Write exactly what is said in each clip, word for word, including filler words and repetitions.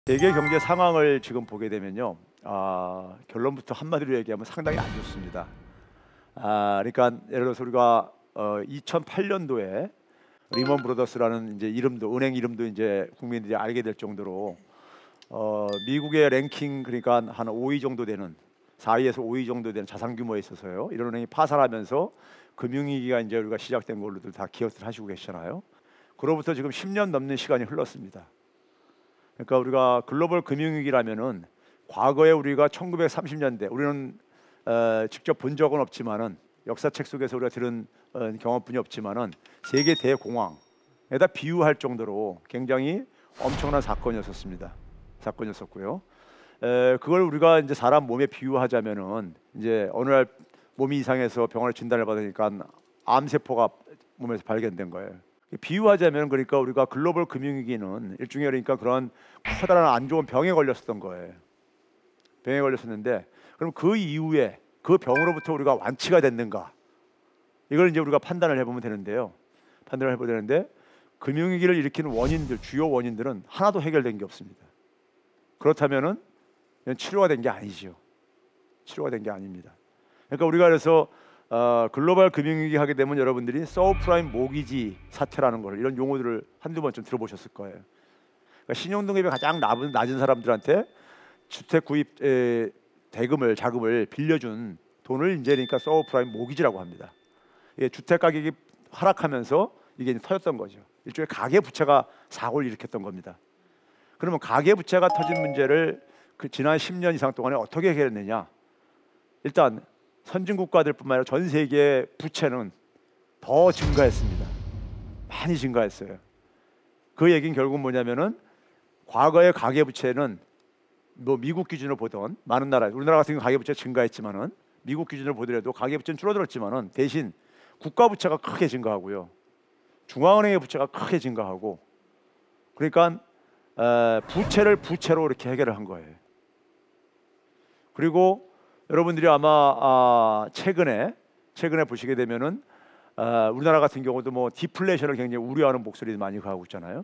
세계 경제 상황을 지금 보게 되면요, 아, 결론부터 한마디로 얘기하면 상당히 안 좋습니다. 아, 그러니까 예를 들어서 우리가 어, 이천팔 년도에 리먼 브로더스라는 이제 이름도 은행 이름도 이제 국민들이 알게 될 정도로 어, 미국의 랭킹 그러니까 한 오 위 정도 되는 사 위에서 오 위 정도 되는 자산 규모에 있어서요. 이런 은행이 파산하면서 금융위기가 이제 우리가 시작된 걸로들 다 기억들 하시고 계시잖아요. 그로부터 지금 십 년 넘는 시간이 흘렀습니다. 그러니까 우리가 글로벌 금융위기라면은 과거에 우리가 천구백삼십 년대 우리는 어, 직접 본 적은 없지만은 역사책 속에서 우리가 들은 어, 경험뿐이 없지만은 세계 대공황에다 비유할 정도로 굉장히 엄청난 사건이었었습니다. 사건이었었고요. 에, 그걸 우리가 이제 사람 몸에 비유하자면은 이제 어느 날 몸이 이상해서 병원에 진단을 받으니까 암세포가 몸에서 발견된 거예요. 비유하자면 그러니까 우리가 글로벌 금융위기는 일종의 그러니까 그런 커다란 안 좋은 병에 걸렸었던 거예요. 병에 걸렸었는데 그럼 그 이후에 그 병으로부터 우리가 완치가 됐는가? 이걸 이제 우리가 판단을 해보면 되는데요. 판단을 해보면 되는데 금융위기를 일으키는 원인들, 주요 원인들은 하나도 해결된 게 없습니다. 그렇다면은 치료가 된 게 아니죠. 치료가 된 게 아닙니다. 그러니까 우리가 그래서 어, 글로벌 금융위기 하게 되면 여러분들이 서브프라임 모기지 사태라는 걸 이런 용어들을 한두 번쯤 들어보셨을 거예요. 그러니까 신용등급이 가장 낮은, 낮은 사람들한테 주택 구입 에, 대금을 자금을 빌려준 돈을 이제 그러니까 서브프라임 모기지라고 합니다. 예, 주택 가격이 하락하면서 이게 터졌던 거죠. 일종의 가계 부채가 사고를 일으켰던 겁니다. 그러면 가계 부채가 터진 문제를 그 지난 십 년 이상 동안에 어떻게 해결했느냐? 일단 선진 국가들뿐만 아니라 전 세계의 부채는 더 증가했습니다. 많이 증가했어요. 그 얘기는 결국 뭐냐면은 과거의 가계 부채는 뭐 미국 기준으로 보던 많은 나라, 우리나라 같은 경우 가계 부채 증가했지만은 미국 기준으로 보더라도 가계 부채는 줄어들었지만은 대신 국가 부채가 크게 증가하고요, 중앙은행의 부채가 크게 증가하고, 그러니까 에, 부채를 부채로 이렇게 해결을 한 거예요. 그리고 여러분들이 아마 아, 최근에 최근에 보시게 되면은 아, 우리나라 같은 경우도 뭐 디플레이션을 굉장히 우려하는 목소리도 많이 가고 있잖아요.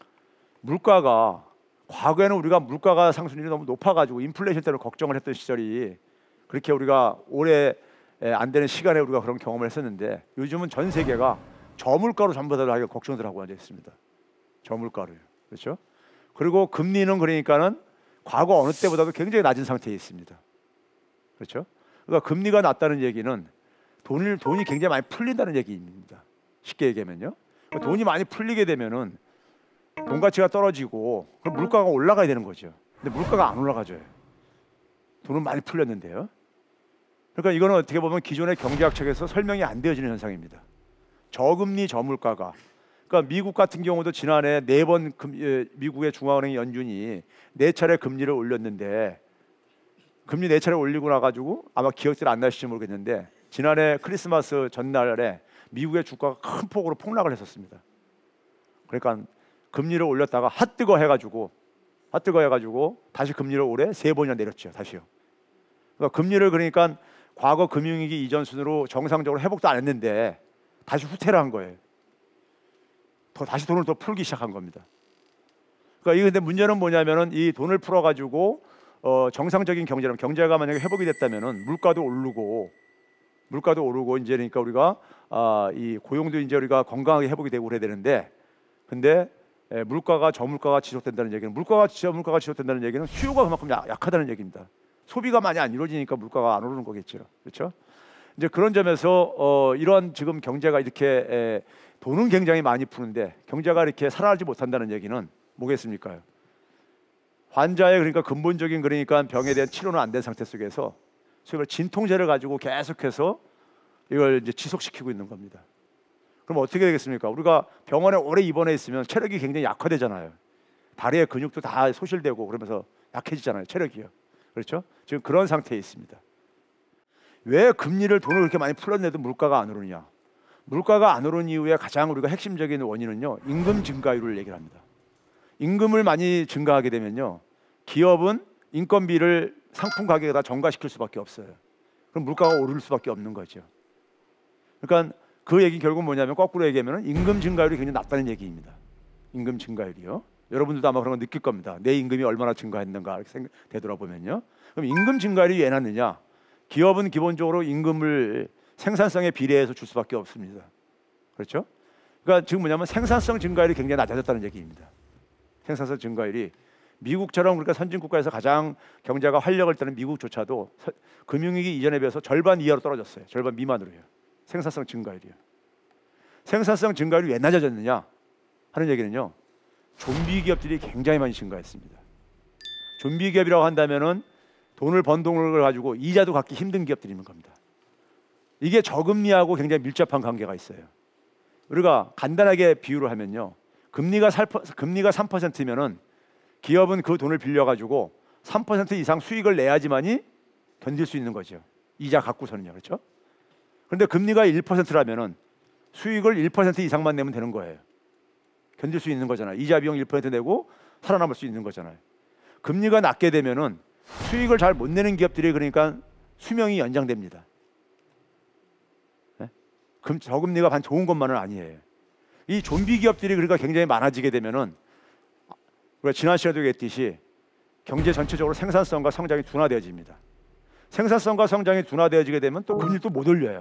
물가가 과거에는 우리가 물가가 상승률이 너무 높아가지고 인플레이션 때문에 걱정을 했던 시절이 그렇게 우리가 오래 안 되는 시간에 우리가 그런 경험을 했었는데 요즘은 전 세계가 저물가로 전부 다 걱정들 하고 앉아 있습니다. 저물가로요, 그렇죠? 그리고 금리는 그러니까는 과거 어느 때보다도 굉장히 낮은 상태에 있습니다. 그렇죠? 그러니까 금리가 낮다는 얘기는 돈을 돈이 굉장히 많이 풀린다는 얘기입니다. 쉽게 얘기하면요. 그러니까 돈이 많이 풀리게 되면은 돈 가치가 떨어지고 그럼 물가가 올라가야 되는 거죠. 근데 물가가 안 올라가죠. 돈은 많이 풀렸는데요. 그러니까 이거는 어떻게 보면 기존의 경제학 책에서 설명이 안 되어지는 현상입니다. 저금리 저물가가, 그러니까 미국 같은 경우도 지난해 네 번 미국의 중앙은행 연준이 네 차례 금리를 올렸는데 금리 네 차례 올리고 나가지고 아마 기억들 안 나실지 모르겠는데 지난해 크리스마스 전날에 미국의 주가가 큰 폭으로 폭락을 했었습니다. 그러니까 금리를 올렸다가 핫뜨거 해가지고 핫뜨거 해가지고 다시 금리를 올해 세 번이나 내렸죠. 다시요. 그러니까 금리를 그러니까 과거 금융위기 이전 순으로 정상적으로 회복도 안 했는데 다시 후퇴를 한 거예요. 더 다시 돈을 더 풀기 시작한 겁니다. 그러니까 이 근데 문제는 뭐냐면은 이 돈을 풀어가지고 어, 정상적인 경제라면 경제가 만약에 회복이 됐다면은 물가도 오르고 물가도 오르고 이제 그러니까 우리가 아, 이 고용도 이제 우리가 건강하게 회복이 되고 그래야 되는데 근데 에, 물가가 저물가가 지속된다는 얘기는 물가가 저물가가 지속된다는 얘기는 수요가 그만큼 약, 약하다는 얘기입니다. 소비가 많이 안 이루어지니까 물가가 안 오르는 거겠죠. 그렇죠? 이제 그런 점에서 어, 이런 지금 경제가 이렇게 에, 돈은 굉장히 많이 푸는데 경제가 이렇게 살아나지 못한다는 얘기는 뭐겠습니까? 환자의 그러니까 근본적인 그러니까 병에 대한 치료는 안 된 상태 속에서 소위 진통제를 가지고 계속해서 이걸 이제 지속시키고 있는 겁니다. 그럼 어떻게 되겠습니까? 우리가 병원에 오래 입원해 있으면 체력이 굉장히 약화되잖아요. 다리의 근육도 다 소실되고 그러면서 약해지잖아요. 체력이요. 그렇죠? 지금 그런 상태에 있습니다. 왜 금리를 돈을 그렇게 많이 풀었는데도 물가가 안 오르냐? 물가가 안 오른 이유의 가장 우리가 핵심적인 원인은요, 임금 증가율을 얘기를 합니다. 임금을 많이 증가하게 되면요, 기업은 인건비를 상품 가격에다 전가시킬 수밖에 없어요. 그럼 물가가 오를 수밖에 없는 거죠. 그러니까 그 얘기 결국 뭐냐면 거꾸로 얘기하면 임금 증가율이 굉장히 낮다는 얘기입니다. 임금 증가율이요. 여러분들도 아마 그런 거 느낄 겁니다. 내 임금이 얼마나 증가했는가 이렇게 생각, 되돌아보면요. 그럼 임금 증가율이 왜 낮느냐? 기업은 기본적으로 임금을 생산성에 비례해서 줄 수밖에 없습니다. 그렇죠? 그러니까 지금 뭐냐면 생산성 증가율이 굉장히 낮아졌다는 얘기입니다. 생산성 증가율이 미국처럼 그러니까 선진국가에서 가장 경제가 활력을 띠는 미국조차도 서, 금융위기 이전에 비해서 절반 이하로 떨어졌어요. 절반 미만으로요. 생산성 증가율이요. 생산성 증가율이 왜 낮아졌느냐 하는 얘기는요. 좀비 기업들이 굉장히 많이 증가했습니다. 좀비 기업이라고 한다면은 돈을 번 돈을 가지고 이자도 갚기 힘든 기업들이 있는 겁니다. 이게 저금리하고 굉장히 밀접한 관계가 있어요. 우리가 간단하게 비유를 하면요. 금리가 삼 퍼센트, 금리가 삼 퍼센트면은 기업은 그 돈을 빌려가지고 삼 퍼센트 이상 수익을 내야지만이 견딜 수 있는 거죠. 이자 갖고서는요. 그렇죠? 그런데 금리가 일 퍼센트라면은 수익을 일 퍼센트 이상만 내면 되는 거예요. 견딜 수 있는 거잖아요. 이자 비용 일 퍼센트 내고 살아남을 수 있는 거잖아요. 금리가 낮게 되면은 수익을 잘 못 내는 기업들이 그러니까 수명이 연장됩니다. 네? 금, 저금리가 반 좋은 것만은 아니에요. 이 좀비 기업들이 그러니까 굉장히 많아지게 되면은 우리가 지난 시간에도 얘기했듯이 경제 전체적으로 생산성과 성장이 둔화되어집니다. 생산성과 성장이 둔화되어지게 되면 또 금리를 또 못 올려요.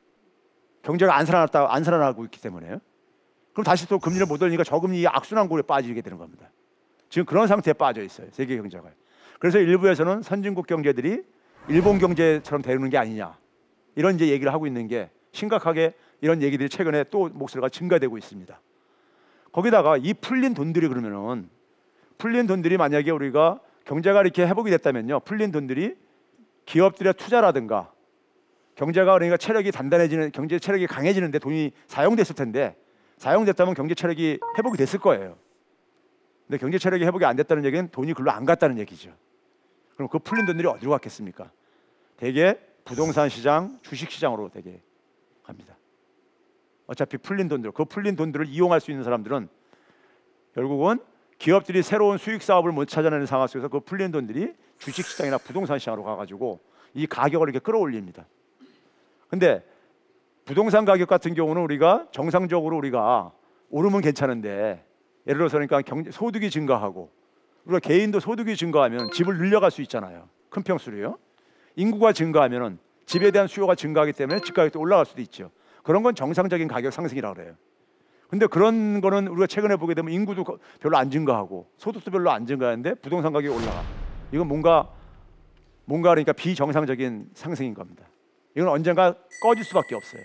경제가 안 살아났다 안 살아나고 있기 때문에요. 그럼 다시 또 금리를 못 올리니까 저금리 악순환고리에 빠지게 되는 겁니다. 지금 그런 상태에 빠져 있어요. 세계 경제가. 그래서 일부에서는 선진국 경제들이 일본 경제처럼 되는 게 아니냐 이런 이제 얘기를 하고 있는 게 심각하게 이런 얘기들이 최근에 또 목소리가 증가되고 있습니다. 거기다가 이 풀린 돈들이 그러면은 풀린 돈들이 만약에 우리가 경제가 이렇게 회복이 됐다면요, 풀린 돈들이 기업들의 투자라든가 경제가 그러니까 체력이 단단해지는 경제 체력이 강해지는데 돈이 사용됐을 텐데 사용됐다면 경제 체력이 회복이 됐을 거예요. 근데 경제 체력이 회복이 안 됐다는 얘기는 돈이 글로 안 갔다는 얘기죠. 그럼 그 풀린 돈들이 어디로 갔겠습니까? 대개 부동산 시장, 주식 시장으로 대개 갑니다. 어차피 풀린 돈들, 그 풀린 돈들을 이용할 수 있는 사람들은 결국은 기업들이 새로운 수익 사업을 못 찾아내는 상황 속에서 그 풀린 돈들이 주식 시장이나 부동산 시장으로 가가지고 이 가격을 이렇게 끌어올립니다. 근데 부동산 가격 같은 경우는 우리가 정상적으로 우리가 오르면 괜찮은데 예를 들어서 그러니까 경제, 소득이 증가하고 우리가 개인도 소득이 증가하면 집을 늘려갈 수 있잖아요. 큰 평수로요. 인구가 증가하면은 집에 대한 수요가 증가하기 때문에 집 가격도 올라갈 수도 있죠. 그런 건 정상적인 가격 상승이라고 그래요. 근데 그런 거는 우리가 최근에 보게 되면 인구도 별로 안 증가하고 소득도 별로 안 증가하는데 부동산 가격이 올라가. 이건 뭔가 뭔가 그러니까 비정상적인 상승인 겁니다. 이건 언젠가 꺼질 수밖에 없어요.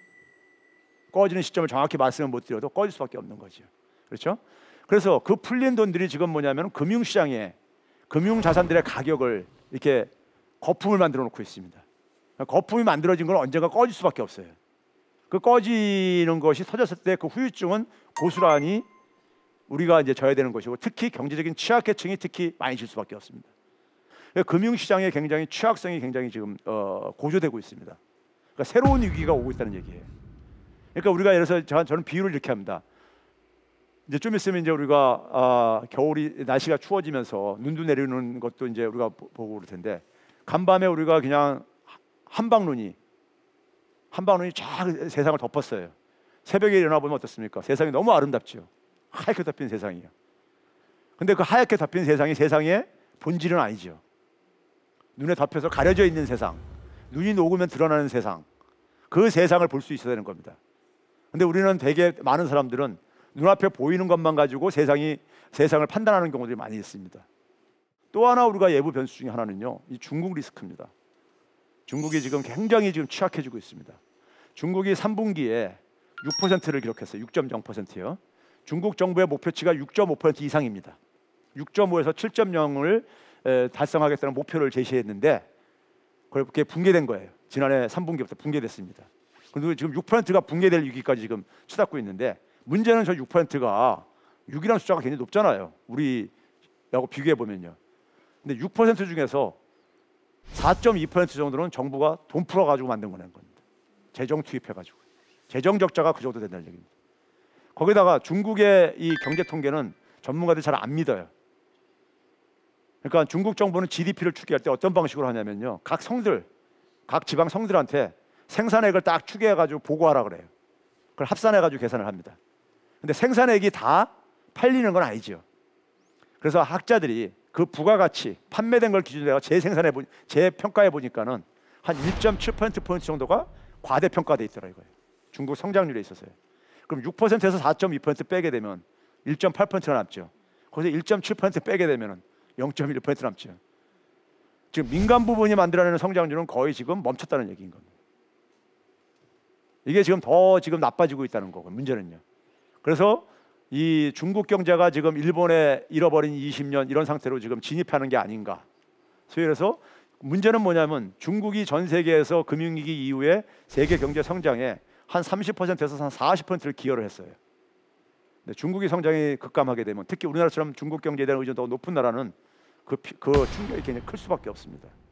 꺼지는 시점을 정확히 말씀을 못 드려도 꺼질 수밖에 없는 거죠. 그렇죠? 그래서 그 풀린 돈들이 지금 뭐냐면 금융시장에 금융자산들의 가격을 이렇게 거품을 만들어 놓고 있습니다. 거품이 만들어진 건 언젠가 꺼질 수밖에 없어요. 그 꺼지는 것이 터졌을 때 그 후유증은 고스란히 우리가 이제 져야 되는 것이고 특히 경제적인 취약계층이 특히 많이 질 수밖에 없습니다. 금융시장의 굉장히 취약성이 굉장히 지금 어, 고조되고 있습니다. 그러니까 새로운 위기가 오고 있다는 얘기예요. 그러니까 우리가 예를 들어서 저는 비유를 이렇게 합니다. 이제 좀 있으면 이제 우리가 아, 겨울이 날씨가 추워지면서 눈도 내리는 것도 이제 우리가 보고 그럴 텐데 간밤에 우리가 그냥 한방눈이 한방눈이 쫙 세상을 덮었어요. 새벽에 일어나 보면 어떻습니까? 세상이 너무 아름답죠. 하얗게 덮인 세상이에요. 근데 그 하얗게 덮인 세상이 세상의 본질은 아니죠. 눈에 덮여서 가려져 있는 세상, 눈이 녹으면 드러나는 세상, 그 세상을 볼 수 있어야 되는 겁니다. 근데 우리는 되게 많은 사람들은 눈앞에 보이는 것만 가지고 세상이 세상을 판단하는 경우들이 많이 있습니다. 또 하나 우리가 예부 변수 중에 하나는요, 이 중국 리스크입니다. 중국이 지금 굉장히 지금 취약해지고 있습니다. 중국이 삼 분기에 육 퍼센트를 기록했어요. 육 점 영 퍼센트요. 중국 정부의 목표치가 육 점 오 퍼센트 이상입니다. 육 점 오에서 칠 점 영을 달성하겠다는 목표를 제시했는데 그렇게 붕괴된 거예요. 지난해 삼 분기부터 붕괴됐습니다. 그리고 지금 육 퍼센트가 붕괴될 위기까지 지금 치닫고 있는데 문제는 저 육 퍼센트가 육이라는 숫자가 굉장히 높잖아요. 우리하고 비교해 보면요. 근데 육 퍼센트 중에서 사 점 이 퍼센트 정도는 정부가 돈 풀어가지고 만든 거라는 겁니다. 재정 투입해가지고. 재정 적자가 그 정도 된다는 얘기입니다. 거기다가 중국의 이 경제 통계는 전문가들이 잘 안 믿어요. 그러니까 중국 정부는 지디피를 추계할 때 어떤 방식으로 하냐면요. 각 성들, 각 지방 성들한테 생산액을 딱 추계해가지고 보고하라 그래요. 그걸 합산해가지고 계산을 합니다. 근데 생산액이 다 팔리는 건 아니죠. 그래서 학자들이 그 부가가치 판매된 걸 기준으로 해서 재생산해 보 재평가해 보니까는 한 일 점 칠 퍼센트 포인트 정도가 과대평가돼 있더라 이거예요. 중국 성장률에 있어서요. 그럼 육 퍼센트에서 사 점 이 퍼센트 빼게 되면 일 점 팔 퍼센트가 남죠. 거기서 일 점 칠 퍼센트 빼게 되면 영 점 일 퍼센트 남죠. 지금 민간 부분이 만들어내는 성장률은 거의 지금 멈췄다는 얘기인 겁니다. 이게 지금 더 지금 나빠지고 있다는 거고 문제는요. 그래서 이 중국 경제가 지금 일본에 잃어버린 이십 년 이런 상태로 지금 진입하는 게 아닌가. 소위 해서 문제는 뭐냐면 중국이 전 세계에서 금융위기 이후에 세계 경제 성장에 한 삼십 퍼센트에서 한 사십 퍼센트를 기여를 했어요. 근데 중국이 성장이 급감하게 되면 특히 우리나라처럼 중국 경제에 대한 의존도가 높은 나라는 그, 그 충격이 굉장히 클 수밖에 없습니다.